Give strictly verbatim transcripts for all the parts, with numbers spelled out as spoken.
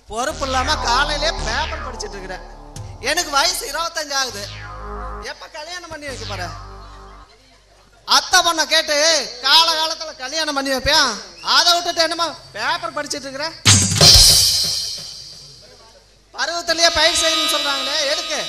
பொறுப்பு இல்லாம காலையிலே பேப்பர் படிச்சுட்டு இருக்கிறேன். எனக்கு வயசு இருபத்தஞ்சு ஆகுது. எப்ப கல்யாணம் பண்ணி வைக்க போற? அத்தை பொண்ணை கேட்டு கால காலத்துல கல்யாணம் பண்ணி வைப்பேன். அதை விட்டுட்டு என்னமா பேப்பர் படிச்சுட்டு இருக்கிற? பருவத்திலேயே பயிர் செய்யணும்னு சொல்றாங்களே, எதுக்கு?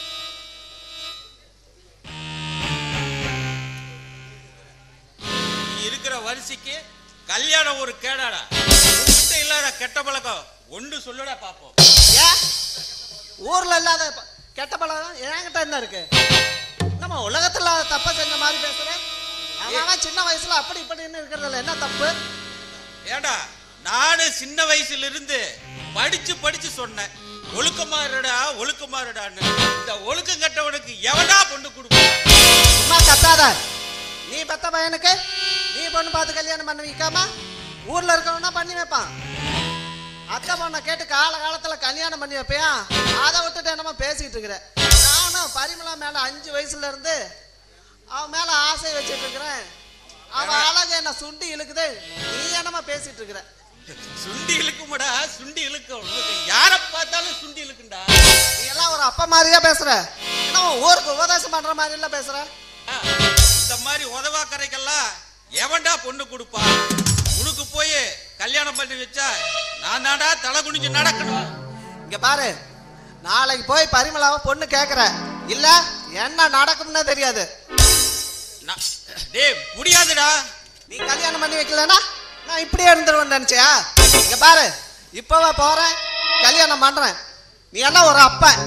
இருக்கிற வரிசைக்கு கல்யாணம் ஒரு கேடாடா. இல்லாத கெட்ட பழக்கம் ஒன்று சொல்லுடா பாப்போம். ஏன் ஊர்ல இல்லாத கெட்ட பழக்கம் என்கிட்ட என்ன இருக்கு? நம்ம உலகத்துல தப்ப செஞ்ச மாதிரி பேசுறேன். அவன் சின்ன வயசுல அப்படி இப்படின்னு இருக்கிறதுல என்ன தப்பு? ஏடா நானு சின்ன வயசுல இருந்து படிச்சு படிச்சு சொன்னேன், ஒழுக்கமாறுடா ஒழுக்கமாறுடான்னு. இந்த ஒழுக்கம் கட்டவனுக்கு எவனா பொண்ணு கொடுப்பான்? சும்மா கத்தாத. நீ பெத்த பையனுக்கு நீ பொண்ணு பார்த்து கல்யாணம் பண்ணி வைக்காம ஊர்ல இருக்கவனா பண்ணி வைப்பான். அத்தை பொண்ணை கேட்டு கால காலத்துல கல்யாணம் பண்ணி வைப்பியா? அதை விட்டுட்டு என்னமா பேசிட்டு இருக்கிற? நானும் பரிமளா மேல அஞ்சு வயசுல இருந்து அவன் மேல ஆசை வச்சுட்டு இருக்கிறேன். அவன் அழகு என்ன சுண்டி இழுக்குது, நீ என்னமா பேசிட்டு இருக்கிற? சுண்டி இழுக்குமாடா, சுண்டி இழுக்கும். யார பார்த்தாலும் சுண்டி இழுக்குண்டா. நீ எல்லாம் ஒரு அப்பா மாதிரியா பேசுற? என்ன ஊருக்கு உபதேசம் பண்ற மாதிரி எல்லாம் பேசுற? இந்த மாதிரி உதவாக்கரைக்கெல்லாம் எவன்டா பொண்ணு கொடுப்பா? உனக்கு போய் கல்யாணம் பண்ணி வச்சா நான் தாண்டா தலை குனிஞ்சு நடக்கணும். இங்க பாரு, நாளைக்கு போய் பரிமளாவை பொண்ணு கேக்குற இல்ல என்ன நடக்கும்னு தெரியாது. டேய் முடியாதுடா. நீ கல்யாணம் பண்ணி வைக்கலனா நான் இப்படியே இருந்துருவேன் நினைச்சியா? இங்க பாரு, இப்பவே போறேன், கல்யாணம் பண்றேன். நீ எல்லாம் ஒரு அப்பன்.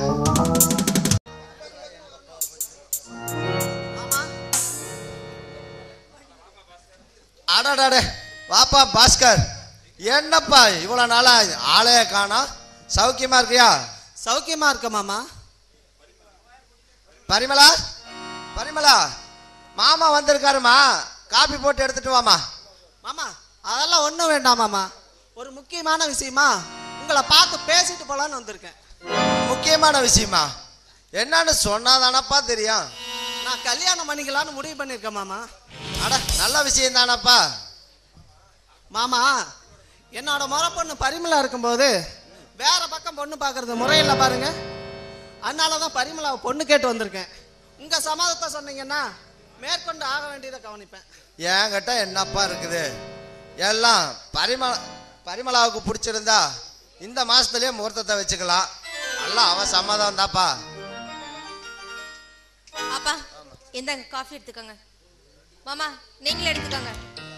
அடடே வாப்பா பாஸ்கர், என்னப்பா இவ்வளவு நாளா ஆளைய காணோம்? சௌக்கியமா இருக்கியா? சௌக்கியமா இருக்க மாமா. பரிமளா பரிமளா மாமா வந்திருக்காருமா, காபி போட்டு எடுத்துட்டு வாமா. மாமா அதெல்லாம் ஒண்ணும் வேண்டாம் மாமா. ஒரு முக்கியமான விஷயமா உங்களை பார்த்து பேசிட்டு போலான்னு வந்திருக்கேன். முக்கியமான விஷயமா? என்னன்னு சொன்னாதானப்பா தெரியும். நான் கல்யாணம் பண்ணிக்கலான்னு முடிவு பண்ணிருக்கேன் மாமா. அட நல்ல விஷயம் தானப்பா. மாமா, என்னோட முறை பொண்ணு பரிமளா இருக்கும்போது வேற பக்கம் பொண்ணு பார்க்கறது முறையில்லை பாருங்க. அதனாலதான் பரிமளாவை பொண்ணு கேட்டு வந்திருக்கேன். உங்க சம்மதத்தை சொன்னீங்கன்னா மேற்கொண்டு ஆக வேண்டியதை கவனிப்பேன். என்கிட்ட என்னப்பா இருக்குது? எல்லாம் பரிமள பரிமளாவுக்கு பிடிச்சிருந்தா இந்த மாசத்துலயே முகூர்த்தத்தை வச்சுக்கலாம். எல்லாம் அவ சம்மதம் தான்ப்பா. அப்பா இந்தாங்க காஃபி எடுத்துக்கோங்க. மாமா நீங்களே எடுத்துக்கோங்க.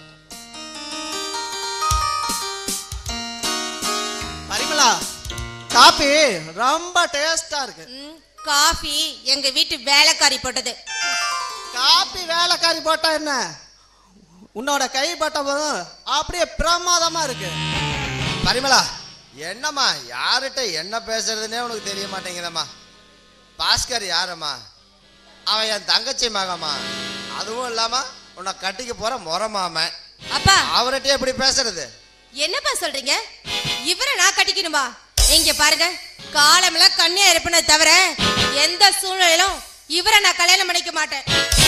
பரிமளா, காபி ரொம்ப டேஸ்டா இருக்கு. காஃபி எங்க வீட்டு வேலைக்காரி போட்டது. காபி வேலைக்காரி போட்டா என்ன, உன்னோட கை பட்டதும் அப்படியே பிரமாதமா இருக்கு. பரிமளா என்னம்மா, யார்கிட்ட என்ன பேசுறதுன்னே உனக்கு தெரிய மாட்டேங்குதம்மா. பாஸ்கர் யாரம்மா? அவன் என் தங்கச்சி மகம்மா. அதுவும் இல்லாம உன்னை கட்டிக்க போற முறமாம. அப்பா அவர்கிட்ட எப்படி பேசுறது? என்னப்பா சொல்றீங்க? இவரை நான் கட்டிக்கணுமா? இங்க பாருங்க, காலமெல்லாம் கண்ணியா இருப்பேனே தவிர எந்த சூழ்நிலையிலும் இவரை நான் கல்யாணம் பண்ணிக்க மாட்டேன்.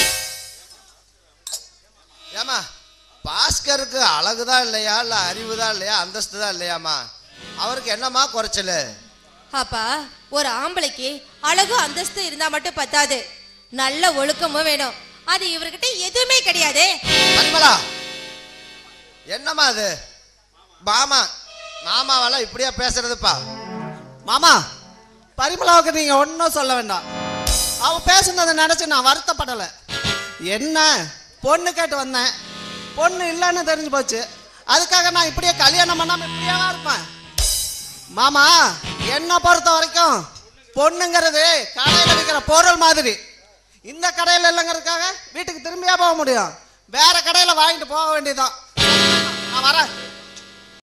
ஏமா, பாஸ்கருக்கு அழகுதான் இல்லையா, இல்ல அறிவுதான் இல்லையா, அந்தஸ்து தான் இல்லையாமா? அவருக்கு என்னமா குறைச்சல்? அப்பா ஒரு ஆம்பளைக்கு அழகு அந்தஸ்து இருந்தா மட்டும் பத்தாது, நல்ல ஒழுக்கமும் வேணும். அது இவர்கிட்ட எதுவுமே கிடையாது. பரிமளா என்னம்மா அது? மாமா மாமாவெல்லாம் இப்படியா பேசுறதுப்பா? மாமா, பரிமளாவுக்கு நீங்க ஒன்னும் சொல்ல வேண்டாம். அவ பேசுனதை நினைச்சு நான் வருத்தப்படலை. என்ன பொண்ணு கேட்டு வந்தேன், பொண்ணு இல்லைன்னு தெரிஞ்சு போச்சு. அதுக்காக நான் இப்படியே கல்யாணம் பண்ணாம இப்படியாவா இருப்பேன்? மாமா, என்ன பொறுத்த வரைக்கும் பொண்ணுங்கிறது கடையில் விற்கிற பொருள் மாதிரி. இந்த கடையில் இல்லைங்கிறதுக்காக வீட்டுக்கு திரும்பியா போக முடியும்? வேற கடையில் வாங்கிட்டு போக வேண்டியதுதான். நான் வரேன்.